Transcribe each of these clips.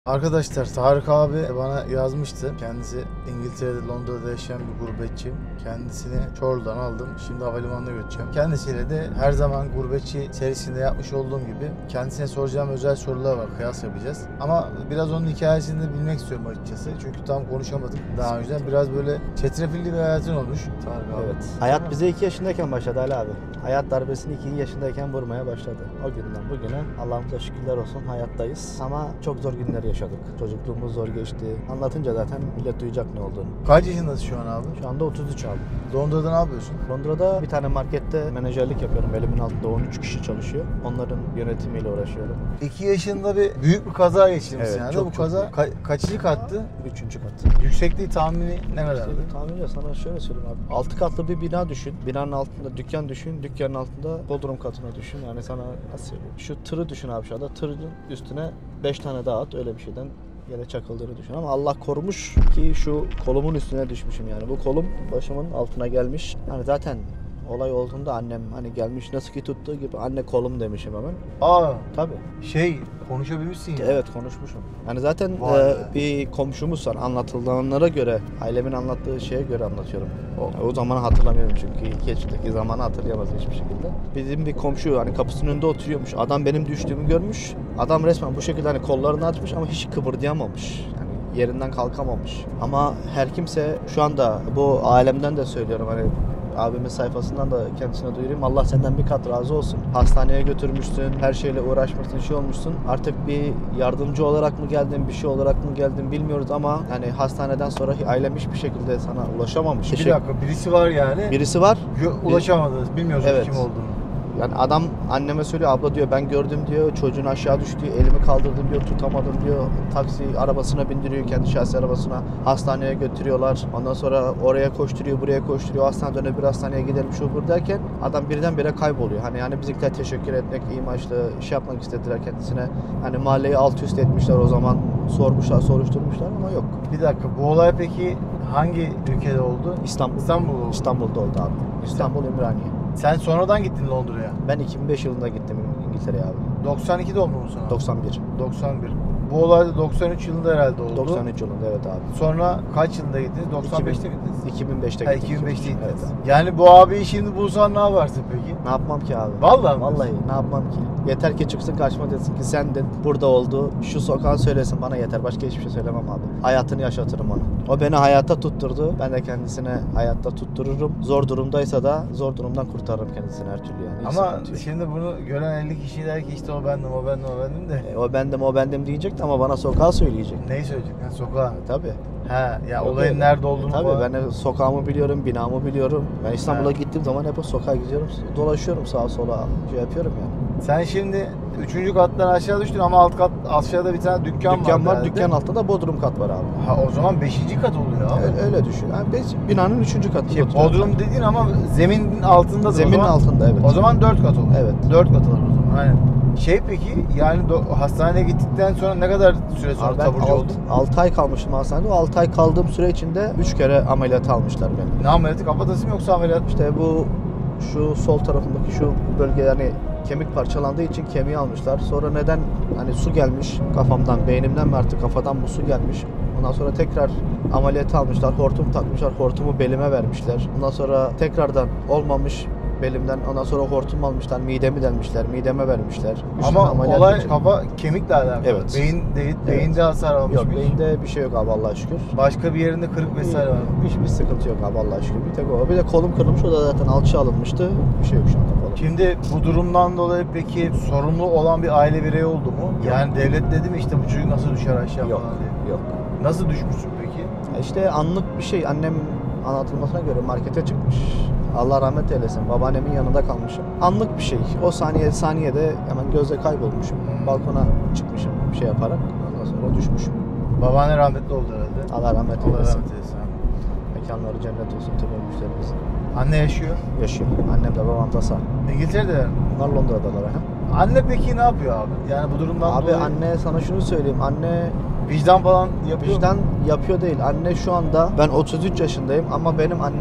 Arkadaşlar Tarık abi bana yazmıştı. Kendisi İngiltere'de, Londra'da yaşayan bir gurbetçi. Kendisini Çorlu'dan aldım. Şimdi havalimanına götüreceğim. Kendisiyle de her zaman gurbetçi serisinde yapmış olduğum gibi kendisine soracağım özel sorular var. Kıyas yapacağız. Ama biraz onun hikayesini de bilmek istiyorum açıkçası. Çünkü tam konuşamadık daha önce. Biraz böyle çetrefilli bir hayatın olmuş Tarık abi. Evet. Hayat bize 2 yaşındayken başladı Ali abi. Hayat darbesini 2 yaşındayken vurmaya başladı. O günden bugüne Allah'ımıza şükürler olsun hayattayız. Ama çok zor günler yaşadık. Çocukluğumuz zor geçti. Anlatınca zaten millet duyacak ne olduğunu. Kaç yaşındasın şu an abi? Şu anda 33 abi. Londra'da ne yapıyorsun? Londra'da bir tane markette menajerlik yapıyorum. Elimin altında 13 kişi çalışıyor. Onların yönetimiyle uğraşıyorum. 2 yaşında büyük bir kaza geçirmişsin Evet, yani. çok, Bu çok kaza kaçıncı kattı? 3. kat. Yüksekliği tahmini ne kadardı? Tahminle sana şöyle söyleyeyim abi. 6 katlı bir bina düşün. Binanın altında dükkan düşün. Dükkanın altında bodrum katına düşün. Yani sana nasıl söyleyeyim? Şu tırı düşün abi şu anda. Tırın üstüne 5 tane daha at. Öyle bir şeyden yere çakıldığını düşün. Ama Allah korumuş ki şu kolumun üstüne düşmüşüm yani. Bu kolum başımın altına gelmiş. Yani zaten olay olduğunda annem hani gelmiş nasıl ki tuttuğu gibi anne kolum demişim hemen. Aa, Tabii. konuşabilmişsin ya. Evet konuşmuşum. Yani zaten Vay be. bir komşumuz var. Anlatılanlara göre, ailemin anlattığı şeye göre anlatıyorum. O zamanı hatırlamıyorum çünkü 2 yaşındaki zamanı hatırlayamazdım hiçbir şekilde. Bizim bir komşu hani kapısının önünde oturuyormuş. Adam benim düştüğümü görmüş. Adam resmen bu şekilde hani kollarını açmış ama hiç kıpırdayamamış. Yani yerinden kalkamamış. Ama her kimse şu anda bu alemden de söylüyorum hani abimin sayfasından da kendisine duyurayım. Allah senden bir kat razı olsun. Hastaneye götürmüşsün, her şeyle uğraşmışsın, şey olmuşsun. Artık bir yardımcı olarak mı geldin, bir şey olarak mı geldin bilmiyoruz ama hani hastaneden sonra ailem hiçbir şekilde sana ulaşamamış. Bir dakika, birisi var yani. Birisi var. Ulaşamadınız. Bilmiyoruz Evet. kim olduğunu. Yani adam anneme söylüyor, abla diyor ben gördüm diyor, çocuğun aşağı düştü diyor, elimi kaldırdım diyor, tutamadım diyor, taksi arabasına bindiriyor, kendi şahsi arabasına, hastaneye götürüyorlar, ondan sonra oraya koşturuyor, buraya koşturuyor, hastaneden öbür hastaneye gidelim şu bu derken adam birdenbire kayboluyor. Hani bizimkiler teşekkür etmek, iyi maçlı şey yapmak istediler kendisine, hani mahalleyi alt üst etmişler o zaman, sormuşlar, soruşturmuşlar ama yok. Bir dakika, bu olay peki hangi ülkede oldu? İstanbul'da oldu. İstanbul'da oldu abi. İstanbul Ümraniye. Sen sonradan gittin Londra'ya. Ben 2005 yılında gittim İngiltere'ye abi. 92 doğumlu musun abi? 91. 91. Bu olay da 93 yılında herhalde oldu. 93 yılında evet abi. Sonra kaç yılında gittiniz? 95'te mi gittiniz? 2005'te Ha, gittim. 2005'te gittiniz. Evet. Yani bu abiyi şimdi bulsan ne yaparsın peki? Ne yapmam ki abi? Vallahi mi? Vallahi ne yapmam ki? Yeter ki çıksın karşıma desin ki sendin, burada oldu, şu sokağı söylesin bana yeter. Başka hiçbir şey söylemem abi. Hayatını yaşatırım onu. O beni hayatta tutturdu. Ben de kendisine hayatta tuttururum. Zor durumdaysa da zor durumdan kurtarırım kendisini her türlü yani. Hiç Ama sıkıntı yok. şimdi bunu gören 50 kişi der ki işte o bendim de. O bendim diyecekti ama bana sokağı söyleyecek. Neyi söyleyecek? Ha, sokağa. Tabii. Ha, ya Yok olayın öyle. nerede olduğunu Tabii falan. ben sokağımı biliyorum, binamı biliyorum. Ben İstanbul'a Ha. gittiğim zaman hep o sokağa gidiyorum, dolaşıyorum sağa sola, şey yapıyorum yani. Sen şimdi 3. kattan aşağı düştün ama aşağıda bir tane dükkan var. Dükkan var, herhalde. dükkan altında da bodrum kat var abi. Ha, o zaman 5. kat oluyor abi. Öyle düşün. Yani binanın 3. katı. Bodrum dediğin ama zeminin altında da Zeminin altında evet. O zaman 4 kat olur. Evet. 4 kat olur o zaman. Aynen. Peki yani hastaneye gittikten sonra ne kadar süre sonra Abi ben taburcu oldun? 6 ay kalmıştım hastanede. O 6 ay kaldığım süre içinde 3 kere ameliyat almışlar beni. Ne ameliyatı, kafatası mı yoksa ameliyat? İşte bu şu sol tarafındaki şu bölge yani kemik parçalandığı için kemiği almışlar. Sonra neden hani su gelmiş kafamdan, beynimden mi artık kafadan bu su gelmiş. Ondan sonra tekrar ameliyatı almışlar, hortum takmışlar, hortumu belime vermişler. Ondan sonra tekrardan olmamış belimden, ondan sonra hortum almışlar, midemi delmişler, mideme vermişler. Ama olay için. kafa kemikle alakalı. Evet. Beyinde hasar almış Yok mı? beyinde bir şey yok abi Allah'a şükür. Başka bir yerinde kırık vesaire var mı? Hiçbir sıkıntı yok abi Allah'a şükür. Bir tek o. Bir de kolum kırılmış, o da zaten alçıya alınmıştı. Bir şey yok şu anda kolum. Şimdi bu durumdan dolayı peki sorumlu olan bir aile bireyi oldu mu? Yani devlet dedi mi işte bu çocuk nasıl düşer aşağı Yok, falan diye? yok. Nasıl düşmüşsün peki? İşte anlık bir şey. Annem anlatılmasına göre markete çıkmış. Allah rahmet eylesin. Babaannemin yanında kalmışım. Anlık bir şey. O saniyede hemen gözle kaybolmuşum. Balkona çıkmışım bir şey yaparak. Ondan sonra düşmüşüm. Babaanne rahmetli oldu herhalde. Allah rahmet Allah eylesin. rahmet eylesin. Mekanları cennet olsun tüm ölmüşlerimizin. Anne yaşıyor. Yaşıyor. Annem de babam da sağ. İngiltere'de. Bunlar Londra'dalar ha. Anne peki ne yapıyor abi? Yani bu durumdan Abi dolayı anne sana şunu söyleyeyim. Anne vicdan falan yapıyor mu? vicdan yapıyor değil. Anne şu anda ben 33 yaşındayım ama benim annem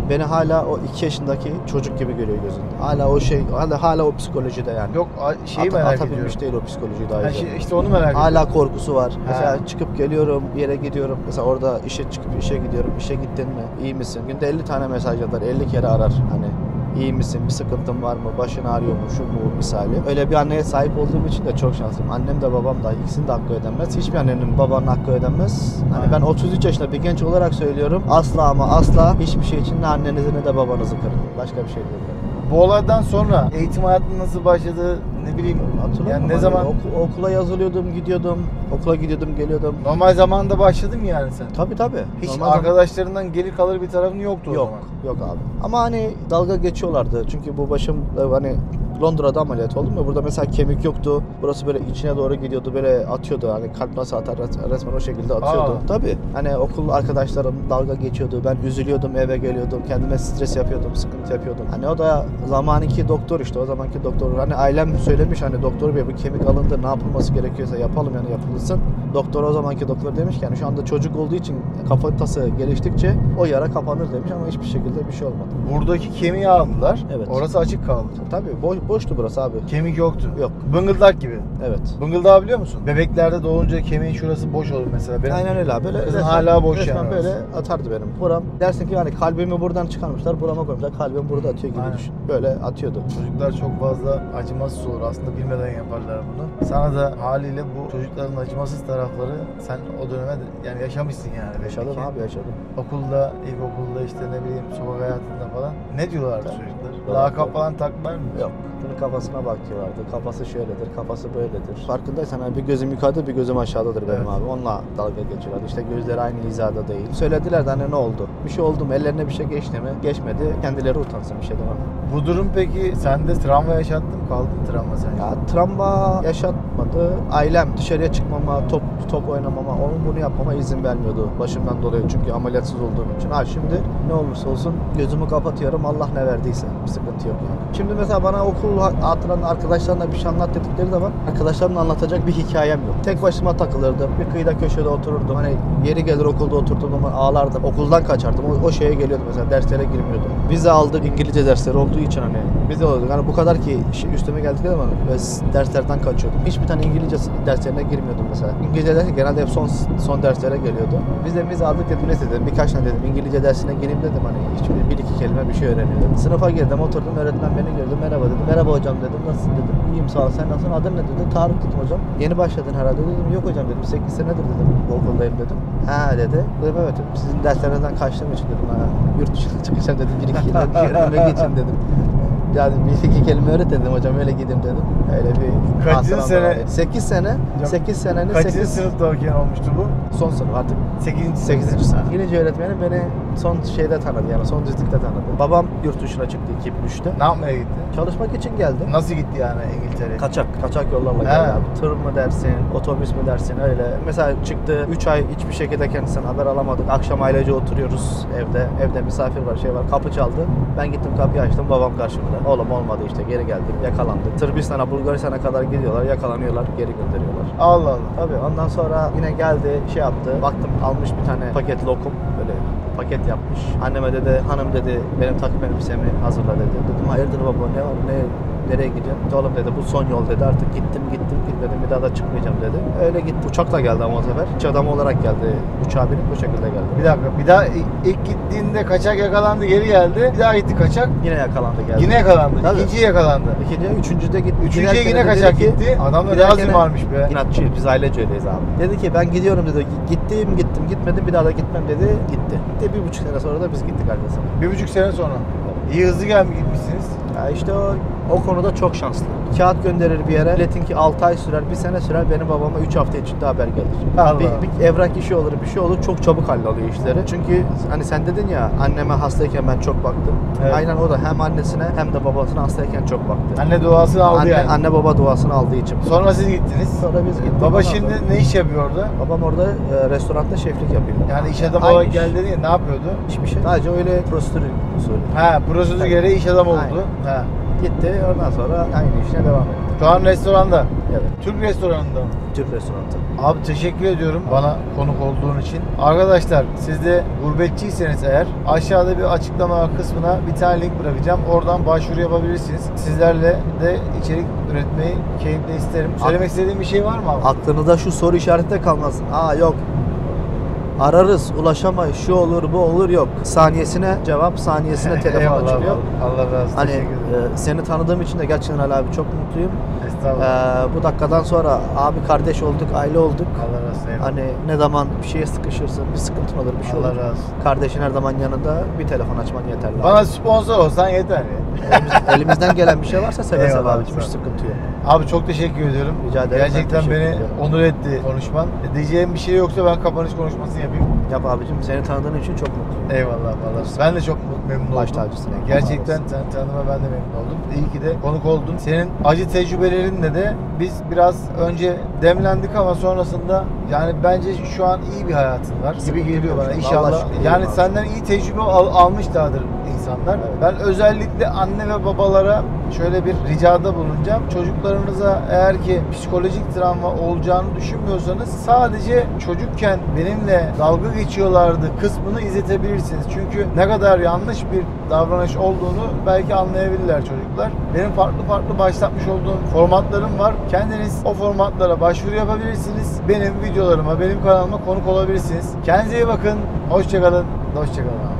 beni hala o 2 yaşındaki çocuk gibi görüyor gözünde. Hala o şey, hala o psikolojide yani. Yok şeyi merak ediyorum. Atabilmiş değil o psikolojiyi daha önce. İşte onu merak ediyorum. Hala korkusu var. Ha. Mesela çıkıp geliyorum, bir yere gidiyorum. Mesela orada işe çıkıp işe gidiyorum. İşe gittin mi? İyi misin? Günde 50 tane mesaj atar, 50 kere arar. Hani iyi misin? Bir sıkıntın var mı? Başın ağrıyor mu? Şu bu misali. Öyle bir anneye sahip olduğum için de çok şanslıyım. Annem de babam da ikisinin de hakkı ödenmez. Hiçbir annenin babanın hakkı ödenmez. Hani ben 33 yaşında bir genç olarak söylüyorum. Asla ama asla hiçbir şey için ne annenizi ne de babanızı kırın. Başka bir şey değil. Bu olaydan sonra eğitim hayatın nasıl başladı? Ne bileyim, yani ne zaman okula yazılıyordum, gidiyordum. Okula gidiyordum, geliyordum. normal zamanda başladın mı yani sen? Tabii. Hiç Normal arkadaşlarından gelir kalır bir tarafın yoktu o Yok, zaman. yok abi. Ama hani dalga geçiyorlardı. Çünkü bu başım hani Londra'da ameliyat oldum ya, burada mesela kemik yoktu. Burası böyle içine doğru gidiyordu, böyle atıyordu. Hani kalp nasıl atar resmen o şekilde atıyordu. Tabii. Hani okul arkadaşlarım dalga geçiyordu. Ben üzülüyordum, eve geliyordum. Kendime stres yapıyordum, sıkıntı yapıyordum. Hani o da zamanki doktor işte, o zamanki doktor. Hani ailem söylemiş, hani doktor bey bu kemik alındı, ne yapılması gerekiyorsa yapalım yani, yapılsın. Doktor, o zamanki doktor demiş ki yani şu anda çocuk olduğu için kafatası geliştikçe o yara kapanır demiş ama hiçbir şekilde bir şey olmadı. Buradaki kemiği aldılar. Evet. Orası açık kaldı. Tabii boştu burası abi. Kemik yoktu. Yok. Bıngıldak gibi. Evet. Bıngıldağı biliyor musun? Bebeklerde doğunca kemiğin şurası boş olur mesela. Benim Aynen öyle abi. Böyle kızın hala boş resmen yani böyle orası. atardı benim. Buram dersin ki yani kalbimi buradan çıkarmışlar, burama koymuşlar. Kalbim burada atıyor gibi Aynen. düşün. Böyle atıyordu. Çocuklar çok fazla acımasız olur. Aslında bilmeden yaparlar bunu. Sana da haliyle bu çocukların acımasız tarafları sen o döneme yani yaşamışsın yani. belli Yaşadım ki. abi, yaşadım. Okulda, ilkokulda işte ne bileyim sokak hayatında falan. Ne diyorlardı çocuklar? Doğru. Lakap falan taktılar mı? Yok. Bunun kafasına bakıyorlardı. Kafası şöyledir, kafası böyledir. Farkındaysan hani bir gözüm yukarıda, bir gözüm aşağıdadır benim Evet. abi. Onunla dalga geçiyorlardı. İşte gözleri aynı hizada değil. Söylediler de hani ne oldu? Bir şey oldu mu? Ellerine bir şey geçti mi? Geçmedi. Kendileri utansın, bir şey demem. Bu durum peki sende travma yaşattı mı? Kaldı mı travma sence? Ya travma yaşatmadı. Ailem dışarıya çıkmama, top oynamama, onun bunu yapmama izin vermiyordu başımdan dolayı. Çünkü ameliyatsız olduğum için. Ha şimdi ne olursa olsun gözümü kapatıyorum. Allah ne verdiyse. Bir sıkıntı yok yani. Şimdi mesela bana okul hatıranın arkadaşlarına bir şey anlat dedikleri zaman arkadaşlarımla anlatacak bir hikayem yok. Tek başıma takılırdım. Bir kıyıda köşede otururdum. Hani yeri gelir okulda oturduğum zaman ağlardım. Okuldan kaçardım. O şeye geliyordum mesela, derslere girmiyordum. Vize aldık, İngilizce dersleri olduğu için hani vize alıyorduk. Hani bu kadar ki üstüme geldikleri zaman derslerden kaçıyordum. Hiçbir tane İngilizce derslerine girmiyordum mesela. İngilizce dersi genelde hep son derslere geliyordu. Vize aldık dedim, ne dedim, birkaç tane dedim İngilizce dersine gireyim dedim, hani hiçbir bir iki kelime bir şey öğreniyordum. Sınıfa girdim, oturdum, öğretmen beni gördü, merhaba dedi. Merhaba hocam dedim, nasılsın dedim. İyiyim sağ ol, sen nasılsın, adın ne dedi. Tarık dedim hocam. Yeni başladın herhalde dedim. Yok hocam dedim, 8 senedir dedim bu okuldayım dedim. Ha dedi. Dedim evet dedim, sizin derslerinizden kaçtığım için dedim. Ha, yurt dışına çıkacağım dedim, bir iki kelime geçin dedim. Yani bir iki kelime öğret dedim hocam, öyle gideyim dedim. Öyle bir Kaçıncı hatıram sene? var. 8 sene. 8 senenin Kaçıncı 8 sınıfta okuyan olmuştu bu? son sınıf artık. 8. sınıf. İngilizce öğretmenim beni son şeyde tanıdı, yani son düzlükte tanıdı. Babam yurt dışına çıktı 2003'te. Ne yapmaya gitti? Çalışmak için geldi. Nasıl gitti yani İngiltere'ye? Kaçak yollarla He. geldi abi. Tır mı dersin, otobüs mü dersin, öyle. Mesela çıktı 3 ay hiçbir şekilde kendisinden haber alamadık. Akşam ailece oturuyoruz evde. Evde misafir var, şey var. Kapı çaldı. Ben gittim, kapıyı açtım. Babam karşımda. Oğlum olmadı işte, geri geldik. Yakalandık. Sırbistan'a, Bulgaristan'a kadar gidiyorlar. Yakalanıyorlar, geri gönderiyorlar. Allah Allah. Tabii ondan sonra yine geldi, şey yaptı. Baktım almış bir tane paket lokum, böyle paket yapmış. Anneme dedi, hanım dedi, benim takım elbisemi hazırla dedi. Dedim hayırdır baba, ne var, nereye gidiyorsun? Oğlum dedi, bu son yol dedi, artık gittim gitmedim, bir daha da çıkmayacağım dedi. Öyle gitti. Uçakla geldi ama o sefer. İç adamı olarak geldi. Uçağa binip bu şekilde geldi. Bir dakika, bir daha ilk gittiğinde kaçak yakalandı, geri geldi. Bir daha gitti kaçak, Yine yakalandı geldi. yine yakalandı. Tabii. İkinciye yakalandı. İkinciye, üçüncüde gitti. Üçüncüye Giderken yine de dedi kaçak ki, gitti. Adamda ne giderken azim de- varmış be. İnatçıyız, biz ailece öyleyiz abi. Dedi ki ben gidiyorum dedi. Gitmedim, bir daha da gitmem dedi. Gitti. 1,5 sene sonra da biz gittik arkadaşlar. 1,5 sene sonra. İyi hızlı gitmişsiniz. Ya işte o konuda çok şanslı. Kağıt gönderir bir yere. Milletin ki 6 ay sürer, 1 sene sürer. Benim babama 3 hafta içinde haber gelir. Allah. Bir evrak işi olur, bir şey olur. Çok çabuk halloluyor işleri. Çünkü hani sen dedin ya, anneme hastayken ben çok baktım. Evet. Aynen o da hem annesine hem de babasına hastayken çok baktı. Anne duasını aldı yani. Anne baba duasını aldığı için. Sonra siz gittiniz. Sonra biz gittik. Baba Ondan şimdi sonra- ne iş yapıyor orada? Babam orada restoranda şeflik yapıyor. Yani iş adamı Aynı olarak iş. geldi dedi ya, ne yapıyordu? Hiçbir şey. Sadece öyle prosedür usulü. Ha, prosedür gereği iş adamı oldu. Aynen. Ha. Gitti. Ondan sonra aynı işine devam etti. Şu an restoranda. Evet. Türk restoranında mı? Türk restoranı. Abi teşekkür ediyorum bana konuk olduğun için. Arkadaşlar siz de gurbetçiyseniz eğer aşağıda bir açıklama kısmına bir tane link bırakacağım. Oradan başvuru yapabilirsiniz. Sizlerle de içerik üretmeyi keyifle isterim. Söylemek istediğin bir şey var mı abi? Aklınıza şu soru işareti kalmasın. Yok. Ararız, ulaşamayız, şu olur, bu olur, yok. Saniyesine cevap, saniyesine telefon Eyvallah açılıyor. Allah razı olsun. Hani Teşekkür ederim. seni tanıdığım için de gerçekten Ali abi çok mutluyum. Estağfurullah. Bu dakikadan sonra abi kardeş olduk, aile olduk. Allah razı olsun. Eyvallah. Hani ne zaman bir şeye sıkışırsın, bir sıkıntın olur, bir şey Allah olur. razı olsun. Kardeşin her zaman yanında, bir telefon açman yeterli. Bana sponsor olsan yeter ya. Elimizden gelen bir şey varsa seve seve Eyvallah, abicim, hiç sağ ol. sıkıntı yok. Abi çok teşekkür ediyorum. Rica ederim, ben Gerçekten teşekkür beni ediyorum. onur etti konuşman. Diyeceğim bir şey yoksa ben kapanış konuşmasını yapayım. Yap abicim, seni tanıdığın için çok mutluyum. Eyvallah vallahi. Ben de çok memnun Baş oldum. tacısın. Gerçekten sen tanıma ben de memnun oldum. İyi ki de konuk oldun. Senin acı tecrübelerinle de biz biraz önce demlendik ama sonrasında yani bence şu an iyi bir hayatın var gibi geliyor bana Allah inşallah. şükür Yani abi. senden iyi tecrübe almışlardır insanlar. Evet. Ben özellikle anne ve babalara şöyle bir ricada bulunacağım. Çocuklarınıza eğer ki psikolojik travma olacağını düşünmüyorsanız sadece çocukken benimle dalga geçiyorlardı kısmını izletebilirsiniz. Çünkü ne kadar yanlış bir davranış olduğunu belki anlayabilirler çocuklar. Benim farklı başlatmış olduğum formatlarım var. Kendiniz o formatlara başvuru yapabilirsiniz. Benim videolarıma, benim kanalıma konuk olabilirsiniz. Kendinize iyi bakın. Hoşçakalın. Hoşçakalın.